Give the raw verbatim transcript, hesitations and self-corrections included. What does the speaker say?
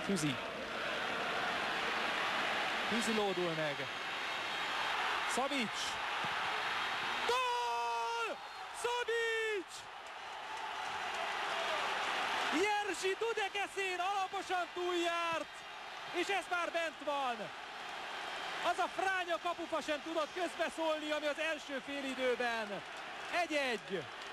Hüzi. Hüzi lódul meg. Szabics. Gól! Szabics! Jerzy Dudekeszén alaposan túljárt, és ez már bent van. Az a fránya kapufa sem tudott közbeszólni, ami az első félidőben. egy egy.